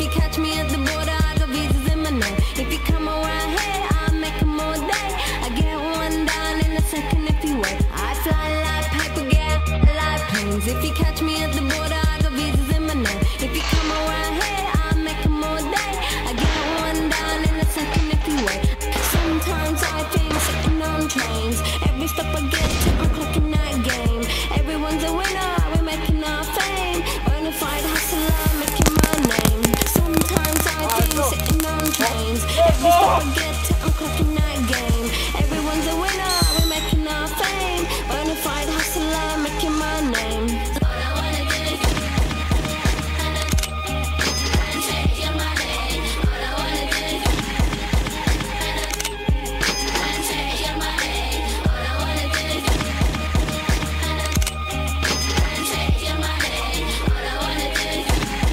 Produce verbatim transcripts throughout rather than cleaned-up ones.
you catch me at the border, I got visas in my name. If you come around here, I'll make them all day. I get one down in a second if you wait. I fly like paper, get like planes. If you catch me at the border, I got visas in my name. If you come around here, I'll make them all day. I get one down in a second if you wait. Sometimes I think sitting on trains. Every stop I get to, I'm clocking that game. Everyone's a winner, we're making our fame. Bonafide hustler, making my name. Sometimes I think sitting on trains. Every stop I get to, I'm clocking that game. Everyone's a winner, we're making our fame. Bonafide hustler, making my name. All I wanna do is change your money. All I wanna do is change your money. All I wanna do is change your money. All I wanna do is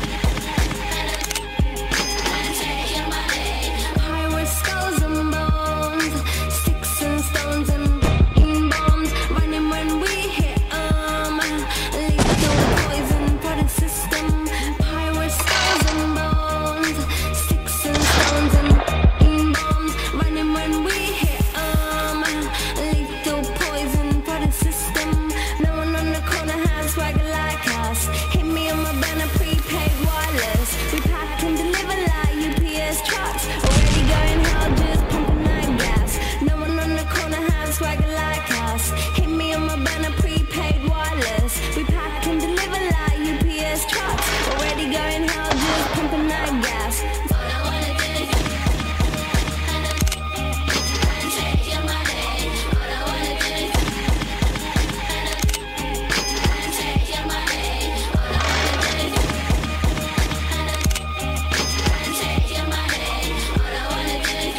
change your money. Pirates, skulls and bones, sticks and stones and bombs, running when we hit 'em. Lethal poison for the system. Pirates, skulls and bones, sticks and stones and bombs, running when we hit 'em. Lethal poison for the system. No one on the corner has swagger like us. Hit me on my banner, prepaid wireless. We pack and deliver like U P S trucks. Already going hell, just pumping that gas. No one on the corner has swagger like us. Hit me on my banner, prepaid wireless. We pack and deliver like U P S trucks. Already going hell, just pumping that gas. All I wanna do is change your money. All I wanna do is change your money. All I wanna do is change your money. All I wanna do is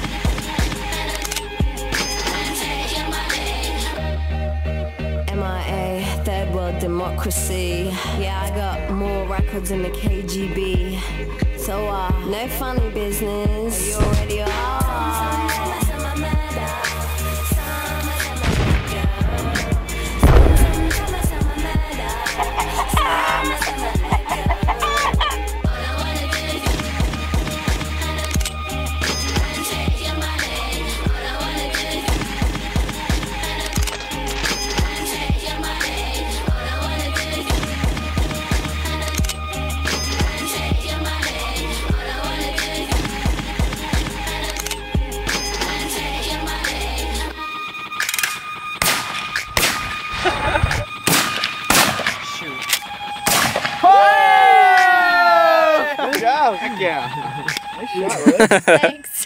change your money. M I A, third world democracy. Yeah, I got more records than the K G B. So, uh, no funny business. You already are. All I wanna do is change your money. All I wanna do is change your money. All I wanna do is change your money. All I wanna do is change your money. Good job. Heck yeah. Nice shot, Liz. Thanks.